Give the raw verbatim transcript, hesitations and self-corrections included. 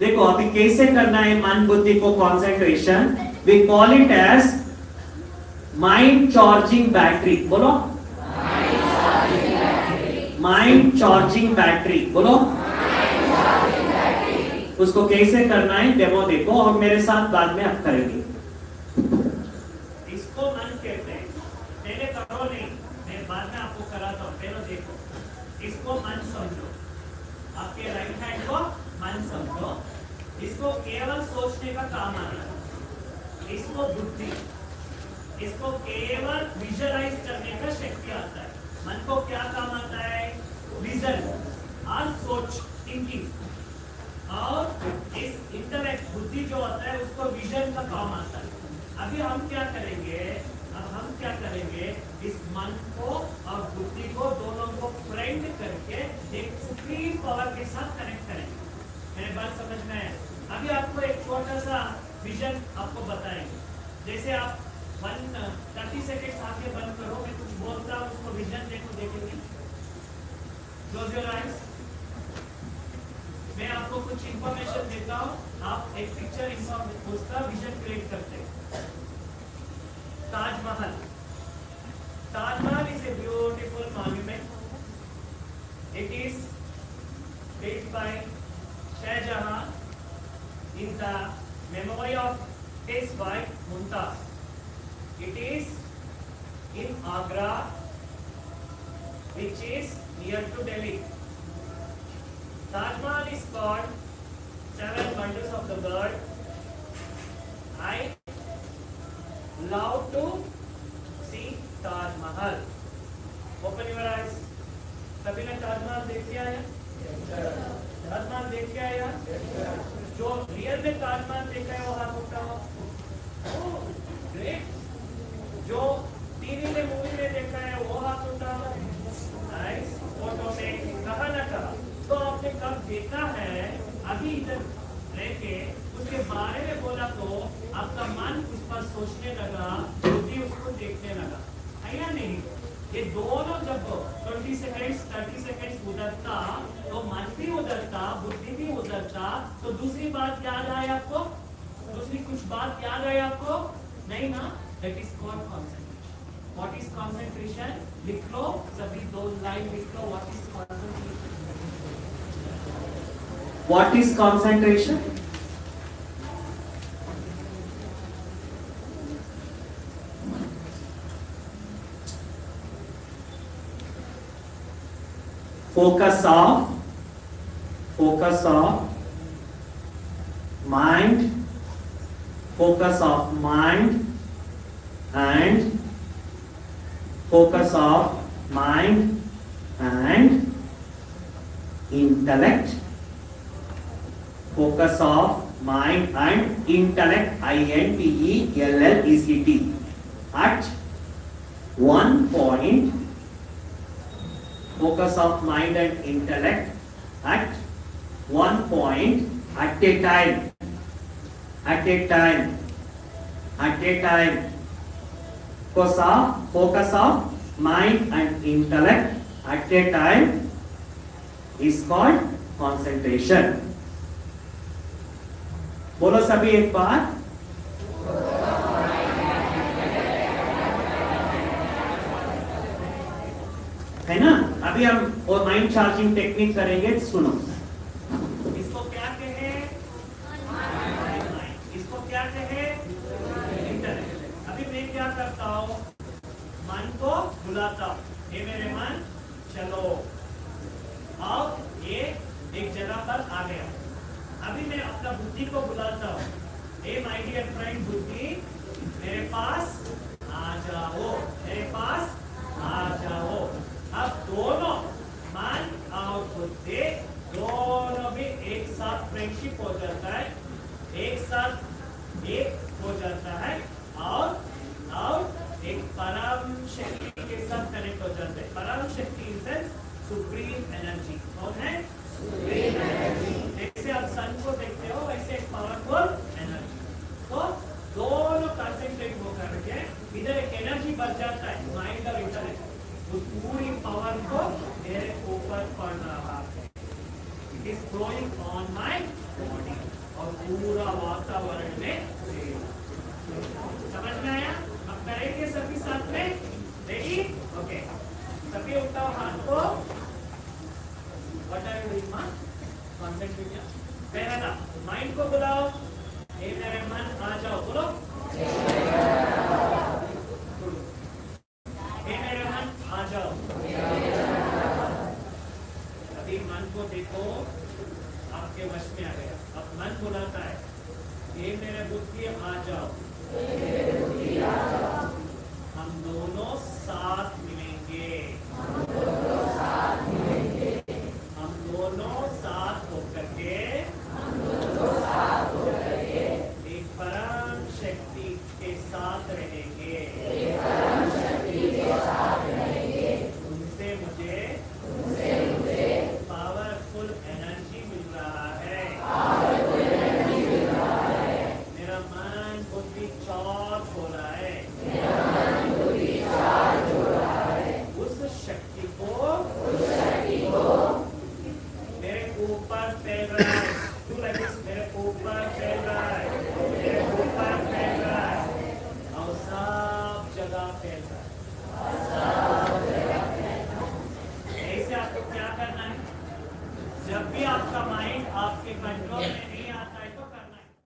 देखो अभी कैसे करना है मन बुद्धि को concentration, we call it as mind charging battery. बोलो माइंड चार्जिंग बैटरी, बोलो उसको कैसे करना है डेमो देखो और मेरे साथ बाद में आप करेंगे। इसको मन कहते हैं, पहले करो नहीं, मैं बाद में आपको कराता हूं, पहले देखो। इसको मन समझो, आपके राइट हैंड को मन समझो, इसको केवल सोचने का काम आता है, इसको बुद्धि, इसको केवल विजुअलाइज करने का शक्ति आता है। मन को क्या काम आता है? विजन और सोच, थिंकिंग। और इस इंटेलेक्ट बुद्धि जो होता है उसको विजन का काम आता है। अभी हम क्या करेंगे, अब हम क्या करेंगे, इस मन को और बुद्धि को दोनों को फ्रेंड करके एक सुप्रीम पावर के साथ कनेक्ट करेंगे। मेरी बात समझ में है? अभी आपको एक छोटा सा विजन आपको बताएंगे। जैसे आप वन थर्टी सेकेंड आंखें बंद करो, मैं कुछ बोलता हूँ उसको विजन देखो, देखेंगे। Close your eyes. मैं आपको कुछ इंफॉर्मेशन देता हूँ, आप एक पिक्चर उसका विजन क्रिएट करते हैं। Taj Mahal, Taj Mahal is a beautiful monument. It is built by Shahjahan in the memory of his wife Mumtaz. It is in Agra, which is near to Delhi. Taj Mahal is called seven wonders of the world. I love to see Taj Mahal. Open your eyes. सभी ने ताज महल देख के आया? ताज महल देख के आया? जो real में ताज महल देखा है वो हाथ उठाओ। Oh great. जो टीवी में मूवी में देखा है वो हाथ उठाओ। नाइस। फोटो में कहा ना कहा, तो आपने कब देखा है? अभी इधर लेके उसके बारे में बोला तो आपका मन उस पर सोचने लगा, बुद्धि उसको देखने लगा, है या नहीं? ये दोनों जब बीस सेकंड्स तीस सेकंड्स उधरता तो मन भी उधरता, बुद्धि भी उधरता, तो दूसरी बात याद आए आपको? दूसरी कुछ बात याद आए आपको? नहीं ना? That is called concentration. What is concentration? लिख लो सभी, दो लाइन लिख लो। What is concentration? What is concentration? Focus of focus of mind, focus of mind and focus of mind and intellect, focus of mind and intellect, I N T E L L E C T, at one point. Focus of mind and intellect at one point, at a time, at a time, at a time. Focus of, focus of mind and intellect at a time is called concentration. बोलो सभी एक बार। है ना? अभी हम और mind charging technique करेंगे, सुनो। इसको क्या कहे? इसको क्या कहे? इंटेलेक्ट। अभी मैं क्या करता हूँ? मन को बुलाता हूँ, ये मेरे मन चलो, और ये एक जगह पर आ गया। अभी मैं अपना बुद्धि को बुलाता हूँ, ए माय डियर फ्रेंड बुद्धि, मेरे पास आ जाओ, मेरे पास आ जाओ। अब दोनों मन और बुद्धि दोनों भी एक साथ फ्रेंडशिप हो जाता है, एक साथ एक हो जाता है, और और एक परम शक्ति के साथ कनेक्ट हो जाते हैं। परम शक्ति इन सेंस सुप्रीम एनर्जी। कौन है? Supreme energy. जैसे आप सन को देखते हो वैसे एक पावरफुल एनर्जी। तो दोनों कंसेंट्रेट होकर के इधर एक एनर्जी बढ़ जाता है, माइंड और इंटेलेक्ट। उस पूरी पावर को मेरे ऊपर पड़ रहा है। It is flowing on my body. पूरा वातावरण में समझ में आया? अब करेंगे सभी साथ में, रेडी? ओके, सभी उठाओ हाथ को। व्हाट आर यू डूइंग मां? कॉन्सेंट्रेट। पहला ना माइंड को बुलाओ, हे मेरे मन आ जाओ, बोलो हे मेरे मन आ जाओ। अभी मन को देखो आपके वश में आ गया। अब मन बुलाता है, हे मेरे बुद्धि आ जाओ। हम दोनों साथ